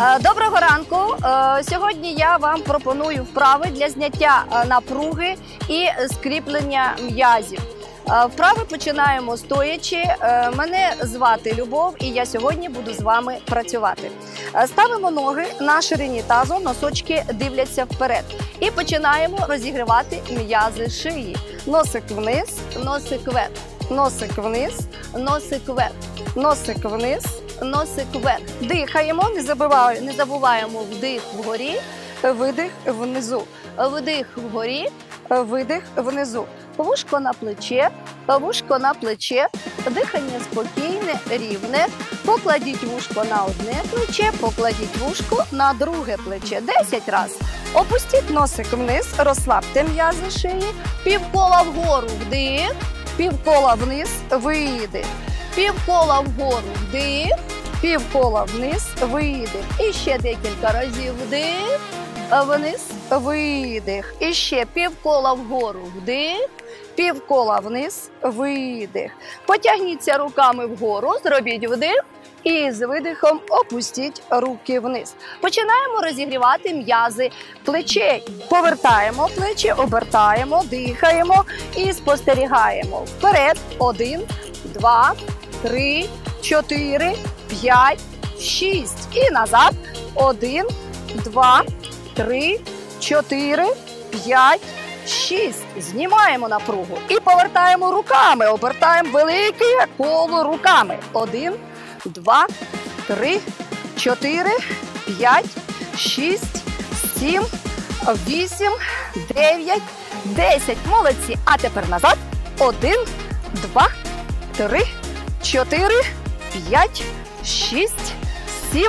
Доброго ранку! Сьогодні я вам пропоную вправи для зняття напруги і скріплення м'язів. Вправи починаємо стоячи. Мене звати Любов і я сьогодні буду з вами працювати. Ставимо ноги на ширині тазу, носочки дивляться вперед. І починаємо розігрівати м'язи шиї. Носик вниз, носик вверх, носик вниз, носик вверх, носик вниз, носик вверх. Дихаємо, не забуваємо вдих вгорі, видих внизу. Вдих вгорі, видих внизу. Вушко на плече, вушко на плече. Дихання спокійне, рівне. Покладіть вушко на одне плече, покладіть вушко на друге плече. 10 разів. Опустіть носик вниз, розслабте м'язи шиї. Півкола вгору вдих, півкола вниз, видих. Півкола вгору вдих, півкола вниз, видих. І ще декілька разів вдих, вниз, видих. І ще півкола вгору вдих, півкола вниз, видих. Потягніться руками вгору, зробіть вдих і з видихом опустіть руки вниз. Починаємо розігрівати м'язи плечей. Повертаємо плечі, обертаємо, дихаємо і спостерігаємо. Вперед. 1, 2, 3, 4, 5, 6. І назад. 1, 2, 3, 4, 5, 6. Знімаємо напругу. І повертаємо руками. Обертаємо велике коло руками. 1, 2, 3, 4, 5, 6, 7, 8, 9, 10. Молодці. А тепер назад. 1, 2, 3, 4, 5, 6, 7,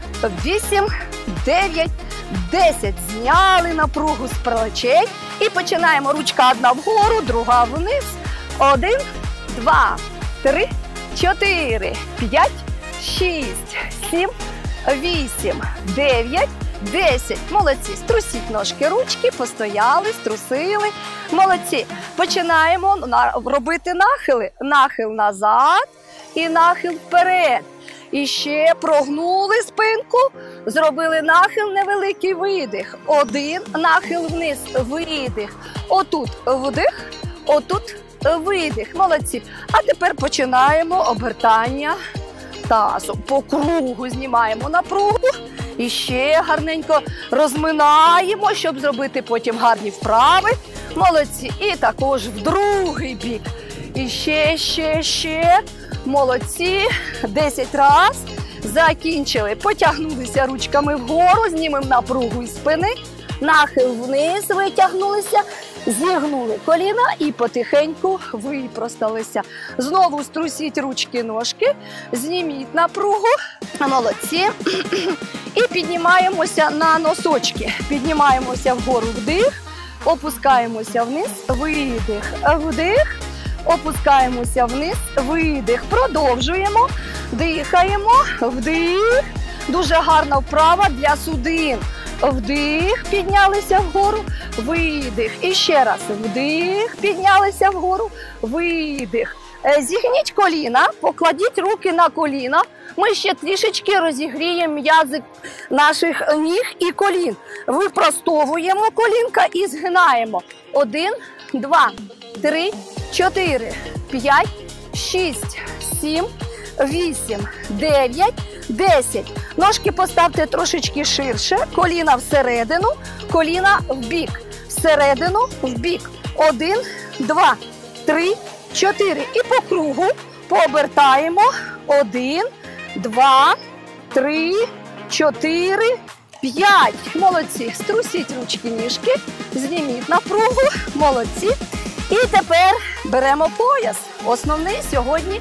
8, 9, 10. Зняли напругу з плечей. І починаємо. Ручка одна вгору, друга вниз. 1, 2, 3, 4, 5, 6, 7, 8, 9, 10. Молодці. Струсіть ножки, ручки, постояли, струсили. Молодці. Починаємо робити нахили. Нахил назад і нахил вперед. І ще прогнули спинку, зробили нахил, невеликий видих. 1, нахил вниз, видих. Отут вдих, отут видих. Молодці. А тепер починаємо обертання тазу. По кругу знімаємо напругу. І ще гарненько розминаємо, щоб зробити потім гарні вправи. Молодці. І також в другий бік. І ще. Молодці. 10 разів. Закінчили. Потягнулися ручками вгору, знімемо напругу із спини. Нахил вниз, витягнулися, зігнули коліна і потихеньку випросталися. Знову струсіть ручки, ножки, зніміть напругу. Молодці. І піднімаємося на носочки. Піднімаємося вгору, вдих, опускаємося вниз, видих, вдих, опускаємося вниз, видих. Продовжуємо, дихаємо, вдих. Дуже гарна вправа для судин. Вдих, піднялися вгору, видих. І ще раз. Вдих, піднялися вгору, видих. Зігніть коліна, покладіть руки на коліна. Ми ще трішечки розігріємо м'язи наших ніг і колін. Випростовуємо колінка і згинаємо. 1, 2, 3, 4, 5, 6, 7, 8, 9, 10. Ножки поставте трошечки ширше, коліна всередину, коліна вбік. Всередину, вбік. 1, 2, 3, 4. І по кругу пообертаємо. 1, 2, 3, 4, 5. Молодці. Струсіть ручки, ніжки, зніміть напругу. Молодці. І тепер беремо пояс. Основний сьогодні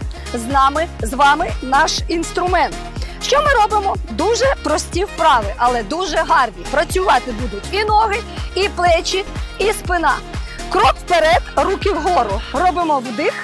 з вами наш інструмент. Що ми робимо? Дуже прості вправи, але дуже гарні. Працювати будуть і ноги, і плечі, і спина. Крок вперед, руки вгору. Робимо вдих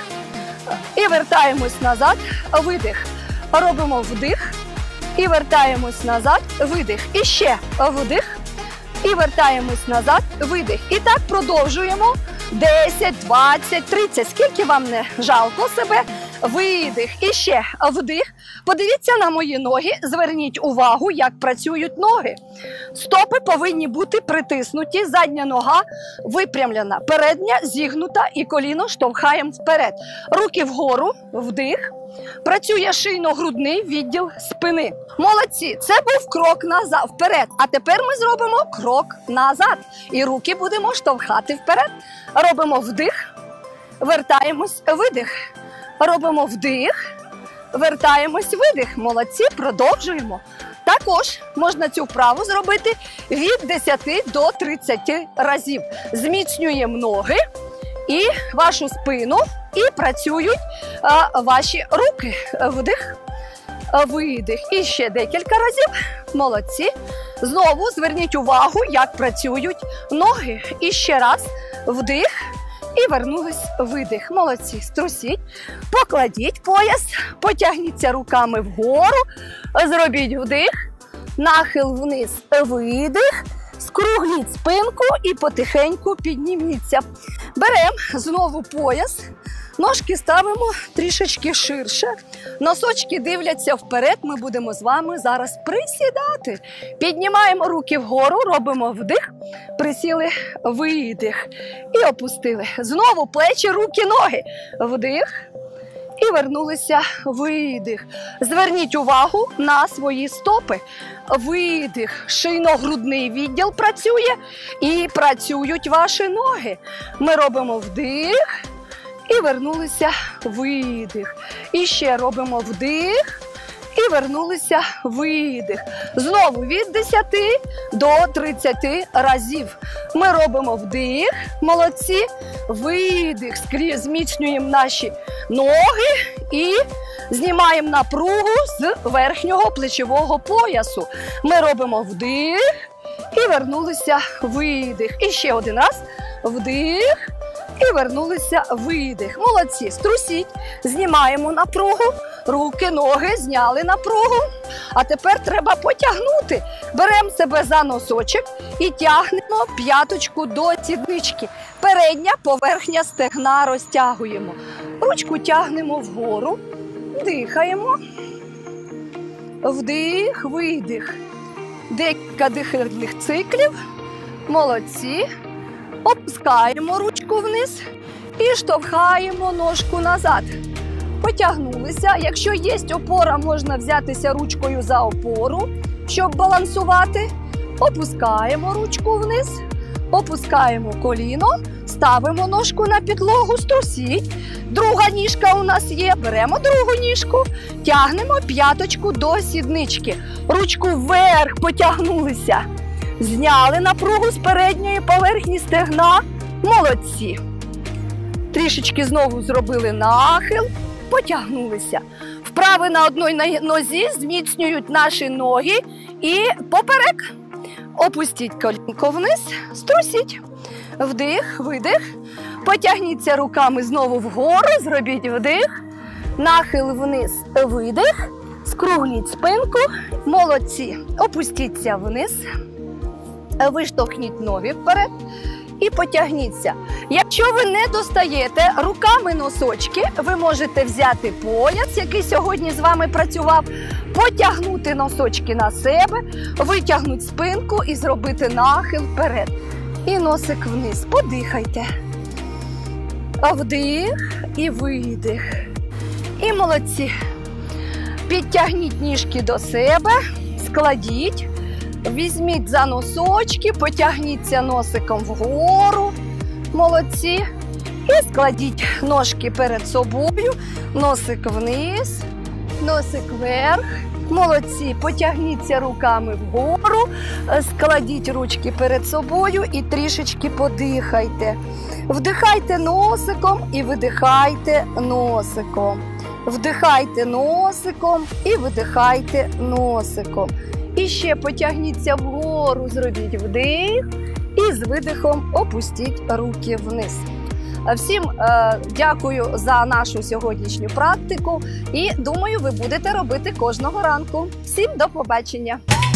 і вертаємось назад, видих. Робимо вдих і вертаємось назад, видих. І ще вдих і вертаємось назад, видих. І так продовжуємо 10, 20, 30. Скільки вам не жалко себе, видих. І ще вдих. Подивіться на мої ноги, зверніть увагу, як працюють ноги. Стопи повинні бути притиснуті, задня нога випрямлена, передня зігнута і коліно штовхаємо вперед. Руки вгору, вдих. Працює шийно-грудний відділ спини. Молодці, це був крок назад, вперед. А тепер ми зробимо крок назад. І руки будемо штовхати вперед. Робимо вдих, вертаємось, видих. Робимо вдих, вертаємось, видих. Молодці, продовжуємо. Також можна цю вправу зробити від 10 до 30 разів. Зміцнюємо ноги і вашу спину, і працюють ваші руки. Вдих, видих. І ще декілька разів. Молодці. Знову зверніть увагу, як працюють ноги. І ще раз вдих. І вернулись, видих. Молодці. Струсіть, покладіть пояс, потягніться руками вгору, зробіть вдих, нахил вниз, видих, скругліть спинку і потихеньку підніміться. Беремо знову пояс, ножки ставимо трішечки ширше, носочки дивляться вперед, ми будемо з вами зараз присідати. Піднімаємо руки вгору, робимо вдих, присіли, видих і опустили. Знову плечі, руки, ноги, вдих і вернулися, видих. Зверніть увагу на свої стопи. Видих, шийно-грудний відділ працює і працюють ваші ноги. Ми робимо вдих і вернулися, видих. І ще робимо вдих і вернулися, видих. Знову від 10 до 30 разів. Ми робимо вдих, молодці, видих. Зміцнюємо наші ноги і знімаємо напругу з верхнього плечового поясу. Ми робимо вдих і вернулися, видих. І ще один раз, вдих. І вернулися, видих. Молодці. Струсіть. Знімаємо напругу. Руки, ноги зняли напругу. А тепер треба потягнути. Беремо себе за носочок і тягнемо п'яточку до сіднички. Передня поверхня стегна розтягуємо. Ручку тягнемо вгору. Дихаємо. Вдих, видих. Декілька дихальних циклів. Молодці. Опускаємо ручку вниз і штовхаємо ножку назад. Потягнулися. Якщо є опора, можна взятися ручкою за опору, щоб балансувати. Опускаємо ручку вниз, опускаємо коліно, ставимо ножку на підлогу, струсіть. Друга ніжка у нас є. Беремо другу ніжку, тягнемо п'яточку до сіднички. Ручку вверх, потягнулися. Зняли напругу з передньої поверхні стегна. Молодці. Трішечки знову зробили нахил, потягнулися. Вправи на одній нозі зміцнюють наші ноги і поперек. Опустіть колінко вниз, струсіть. Вдих, видих. Потягніться руками знову вгору, зробіть вдих. Нахил вниз, видих. Скругліть спинку. Молодці. Опустіться вниз. Виштовхніть ноги вперед і потягніться. Якщо ви не достаєте руками носочки, ви можете взяти пояс, який сьогодні з вами працював, потягнути носочки на себе, витягнути спинку і зробити нахил вперед. І носик вниз. Подихайте. Вдих і видих. І молодці. Підтягніть ніжки до себе, складіть. Візьміть за носочки, потягніться носиком вгору. Молодці. І складіть ножки перед собою. Носик вниз, носик вверх. Молодці. Потягніться руками вгору, складіть ручки перед собою і трішечки подихайте. Вдихайте носиком і видихайте носиком. Вдихайте носиком і видихайте носиком. І ще потягніться вгору, зробіть вдих і з видихом опустіть руки вниз. Всім дякую за нашу сьогоднішню практику і думаю, ви будете робити кожного ранку. Всім до побачення!